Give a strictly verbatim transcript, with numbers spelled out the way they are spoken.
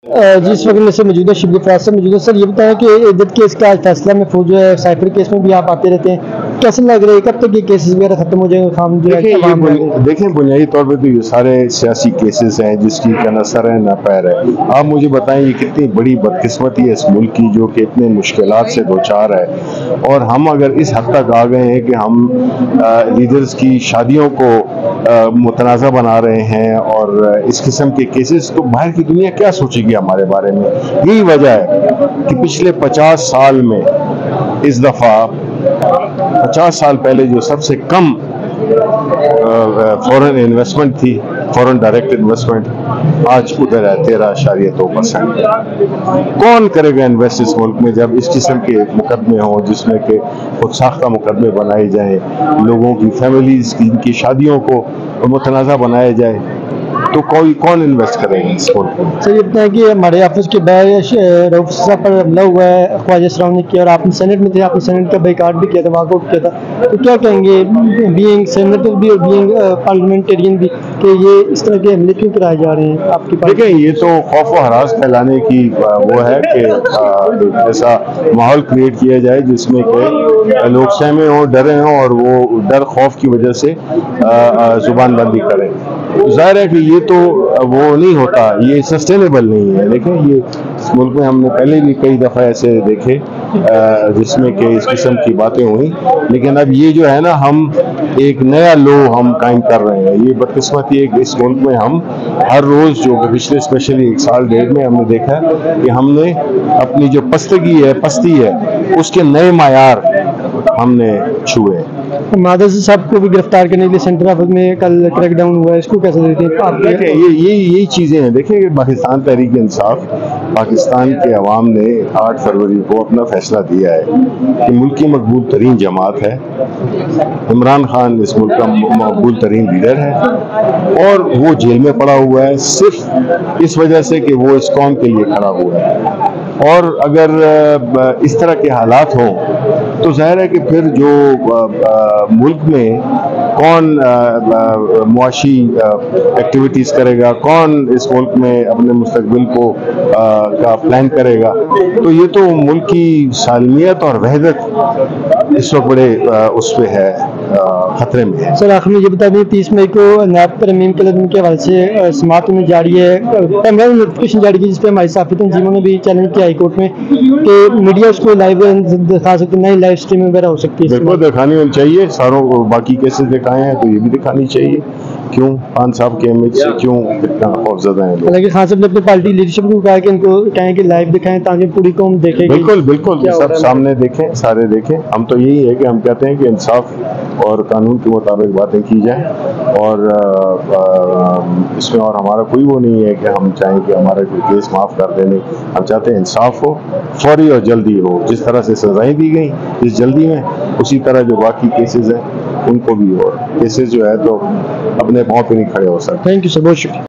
جی اس وقت میں سے موجود ہے شبلی فراز صاحب موجود ہے. سر یہ بتائیں کہ عدت کیس کا آج فیصلہ محفوظ جو ہے, سائفر کیس میں بھی آپ آتے رہتے ہیں, کیسے لگ رہا ہے کب تک یہ کیسز وغیرہ ختم ہو جائیں گے؟ خام جو ہے دیکھیں بنیادی طور پہ تو یہ سارے سیاسی کیسز ہیں جس کی نہ سر ہے نہ پیر ہے. آپ مجھے بتائیں یہ کتنی بڑی بدقسمتی ہے اس ملک کی جو کہ اتنے مشکلات سے دوچار ہے, اور ہم اگر اس حد تک آ گئے ہیں کہ ہم لیڈرز کی شادیوں کو متنازع بنا رہے ہیں اور اس قسم کے کیسز, تو باہر کی دنیا کیا سوچے گی ہمارے بارے میں. یہی وجہ ہے کہ پچھلے پچاس سال میں اس دفعہ پچاس سال پہلے جو سب سے کم فورن انویسٹمنٹ تھی, فورن ڈائریکٹ انویسٹمنٹ, آج ادھر ہے تیرہ اشاریہ دو پرسینٹ. کون کرے گا انویسٹ اس ملک میں جب اس قسم کے مقدمے ہوں جس میں کہ خود ساختہ مقدمے بنائے جائیں, لوگوں کی فیملیز کی ان کی شادیوں کو متنازع بنایا جائے, تو کوئی کون انویسٹ کرے گا اس ملک میں. سر یہ بتائیں کہ ہمارے آفس کے باہر رؤف صاحب پر حملہ ہوا ہے, خواجہ سراؤں نے کیا, اور آپ نے سینٹ میں تھے, آپ نے سینٹ کا بائیکاٹ بھی کیا تھا, واک آؤٹ کیا تھا, تو کیا کہیں گے بینگ سینیٹر بھی اور بینگ پارلیمنٹرین بھی کہ یہ اس طرح کے حملے کیوں کرائے جا رہے ہیں آپ کی پارٹی؟ دیکھیں یہ تو خوف و ہراس پھیلانے کی وہ ہے کہ ایسا ماحول کریٹ کیا جائے جس میں کہ لوگ سہمے ہوں, ڈرے ہوں, اور وہ ڈر خوف کی وجہ سے زبان بندی کریں. ظاہر ہے کہ یہ تو وہ نہیں ہوتا, یہ سسٹینیبل نہیں ہے. دیکھیں یہ اس ملک میں ہم نے پہلے بھی کئی دفعہ ایسے دیکھے جس میں کہ اس قسم کی باتیں ہوئیں, لیکن اب یہ جو ہے نا ہم ایک نیا لو ہم قائم کر رہے ہیں. یہ بدقسمتی ہے کہ اس ملک میں ہم ہر روز جو پچھلے اسپیشلی ایک سال ڈیڑھ میں ہم نے دیکھا کہ ہم نے اپنی جو پستگی ہے پستی ہے اس کے نئے معیار ہم نے چھوئے. مادر صاحب کو بھی گرفتار کرنے کے لیے سینٹرل آفس میں کل کریک ڈاؤن ہوا ہے, اس کو کیسے دیکھتے ہیں آپ؟ دیکھیں یہ یہی یہی چیزیں ہیں. دیکھیں کہ پاکستان تحریک انصاف, پاکستان کے عوام نے آٹھ فروری کو اپنا فیصلہ دیا ہے کہ ملک کی مقبول ترین جماعت ہے, عمران خان اس ملک کا مقبول ترین لیڈر ہے, اور وہ جیل میں پڑا ہوا ہے صرف اس وجہ سے کہ وہ اس قوم کے لیے کھڑا ہوا ہے. اور اگر اس طرح کے حالات ہوں تو ظاہر ہے کہ پھر جو ملک میں کون معاشی ایکٹیویٹیز کرے گا, کون اس ملک میں اپنے مستقبل کو کا پلان کرے گا, تو یہ تو ملک کی سالمیت اور وحدت اس وقت بڑے اس پہ ہے, خطرے میں ہے. سر آخر میں یہ بتا دیں تیس مئی کو نیب ترمیم کے لازم کے حوالے سے سماعت میں جاری ہے, نوٹیفکیشن جاری کی جس پہ ہماری صحافی تنظیموں نے بھی چیلنج کیا ہائی کورٹ میں کہ میڈیا اس کو لائیو دکھا سکتی, نئی لائیو اسٹریمنگ وغیرہ ہو سکتی ہے. بالکل دکھانی چاہیے, ساروں کو باقی کیسز دکھائے ہیں تو یہ بھی دکھانی چاہیے. کیوں خان صاحب کے امیج سے کیوں اتنا خوفزدہ ہیں؟ حالانکہ خان صاحب نے اپنی پارٹی لیڈرشپ کو کہا کہ ان کو کہیں کہ لائیو دکھائیں تاکہ پوری قوم دیکھے. بالکل بالکل سب سامنے دیکھیں, سارے دیکھیں. ہم تو یہی ہے کہ ہم کہتے ہیں کہ انصاف اور قانون کے مطابق باتیں کی جائیں, اور اس میں اور ہمارا کوئی وہ نہیں ہے کہ ہم چاہیں کہ ہمارا کوئی کیس معاف کر دینے. ہم چاہتے ہیں انصاف ہو, فوری اور جلدی ہو. جس طرح سے سزائیں دی گئیں اس جلدی میں, اسی طرح جو باقی کیسز ہیں ان کو بھی ہو. کیسز جو ہے تو اپنے پاؤں پہ نہیں کھڑے ہو سکتے. تھینک یو سر, بہت شکریہ.